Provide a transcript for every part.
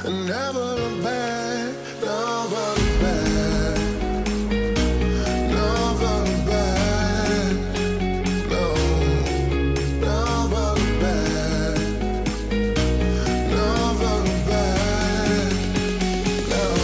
and never look back, never look back, never look back, no, never look back, never look back, no.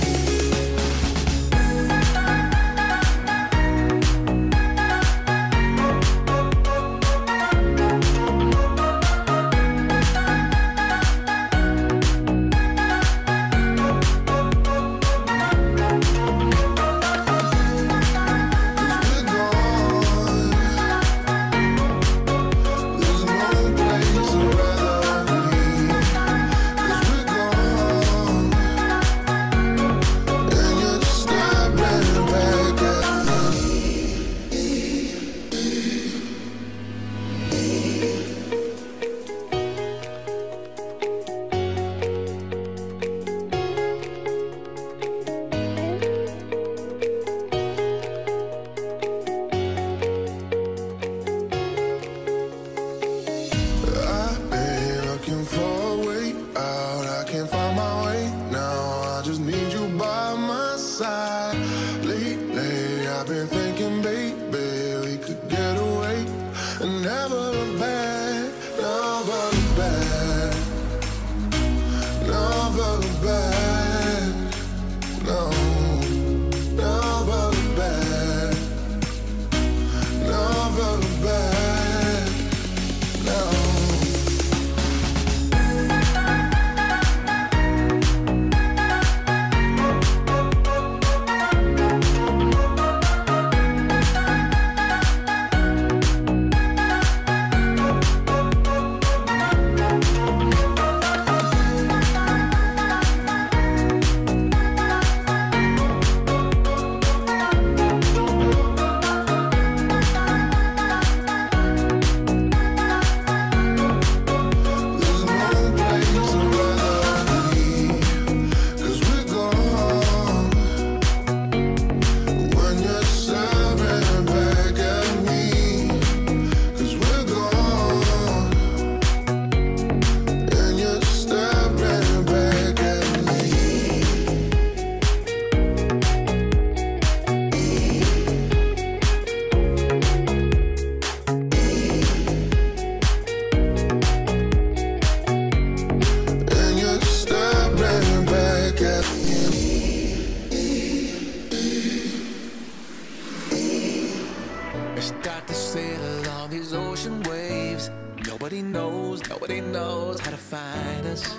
Nobody knows how to find us.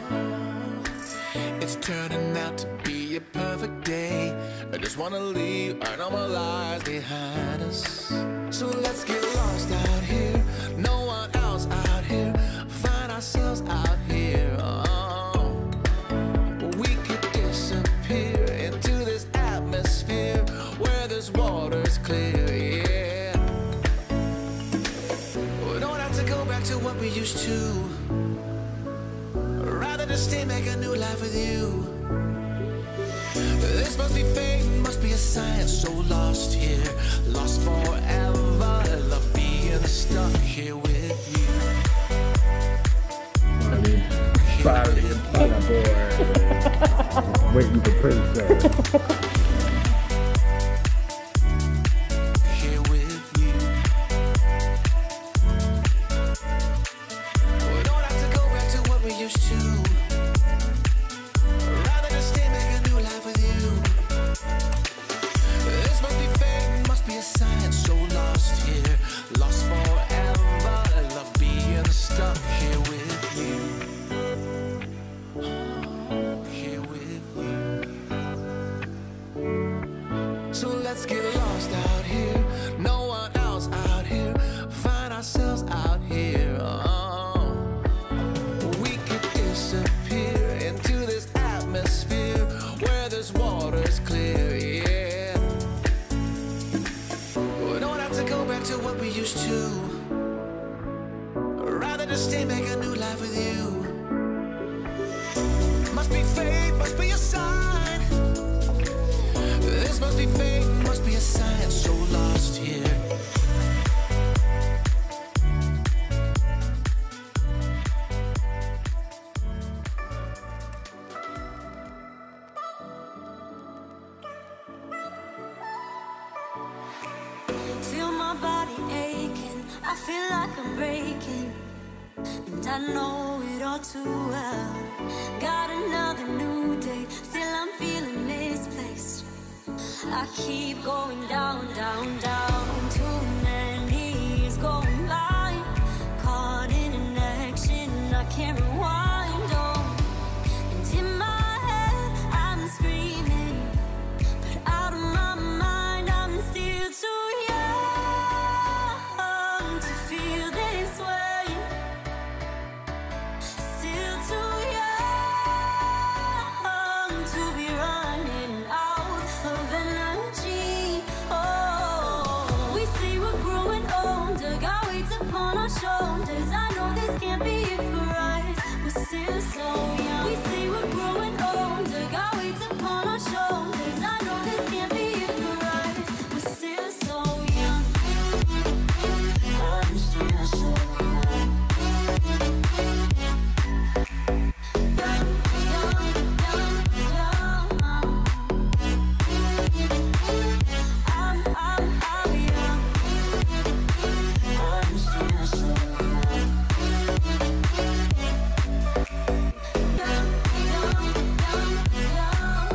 It's turning out to be a perfect day. I just wanna leave our normal lives behind us. So let's get lost out here. No one else out here. Find ourselves out here. Oh, we could disappear into this atmosphere where this water's clear. Yeah, we don't have to go back to what we used to. Rather just stay, make a new life with you. This must be fate, must be a sign. So lost here, lost forever. Love being stuck here with you. I mean, sorry, Impala boy. Waiting for Princess. Here with you. We don't have to go back to what we used to. Rather just stay, make a new life with you. This must be fate, must be a sign. So lost here, lost forever. Love being stuck here with you. Here with you. So let's get lost out here. No one else out here. Find ourselves out here. Oh, we could disappear into this atmosphere where this water's clear. Yeah, we don't have to go back to what we used to. Rather just stay, make a new life with you. Must be fate, must be a sign. This must be fate, must be a sign. So lost here. body aching, I feel like I'm breaking, and I know it all too well. Got another new day, still I'm feeling misplaced. I keep going down, down, down. Too many years going by, caught in an action I can't rewind on. And in my head I'm screaming, but out of my mind I'm still too young to feel this way. Still too young to be running out of energy. Oh, we say we're growing older, got weights upon our shoulders. I know this can't be it for us, we're still so young. We say we're growing older, got weights upon our shoulders. I know this can't be it for us, we're still so young. I'm still so young. Young, young, young, young. I'm young. I'm still so young. Young, young, young, young.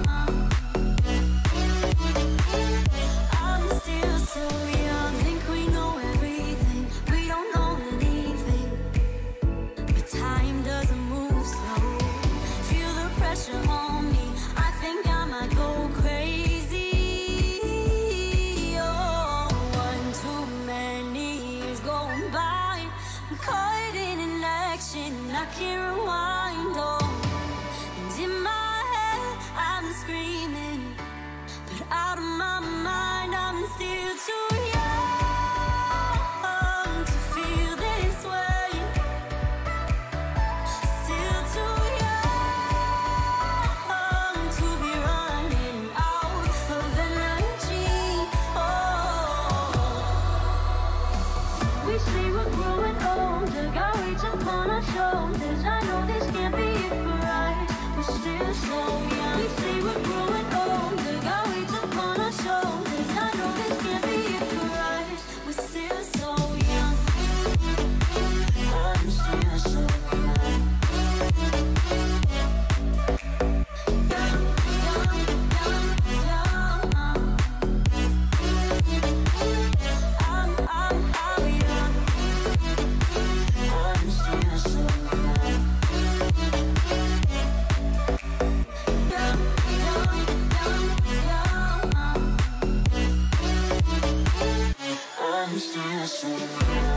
I'm still so young. Think we know everything, we don't know anything. But time doesn't move slow. Feel the pressure on me, I think I might go crazy. Oh, one too many years going by, I'm caught in an action I can't rewind on. And in my head I'm screaming, but out of my mind I'm still too young to feel this way. Still too young to be running out of energy. Oh, we say we're growing older, got weights upon our shoulders. I know this can't be it for us, we're still so young. We say we're growing older, got weights upon our shoulders. I know this can't be it for us, we're still so young. I'm still so young. Young, young, young, young. I'm young. I'm still so young. Young, young, young, young. I'm still so young.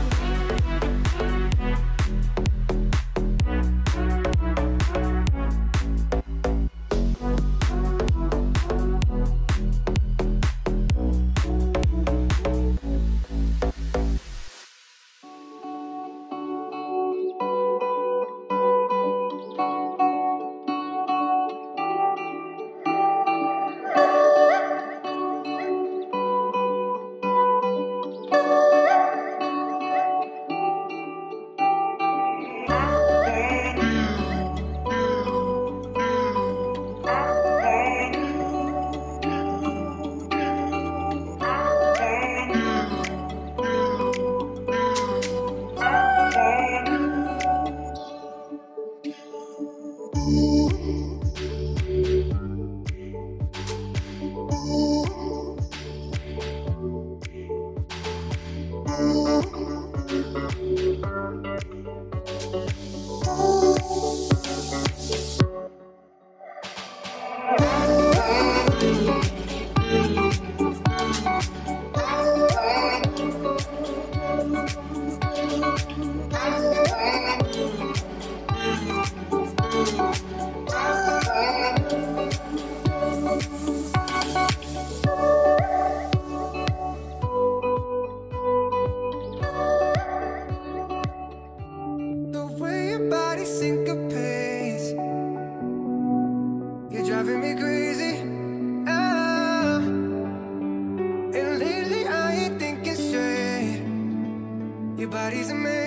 The way your body syncopates, you're driving me crazy. Ah. And lately I ain't thinking straight. Your body's amazing.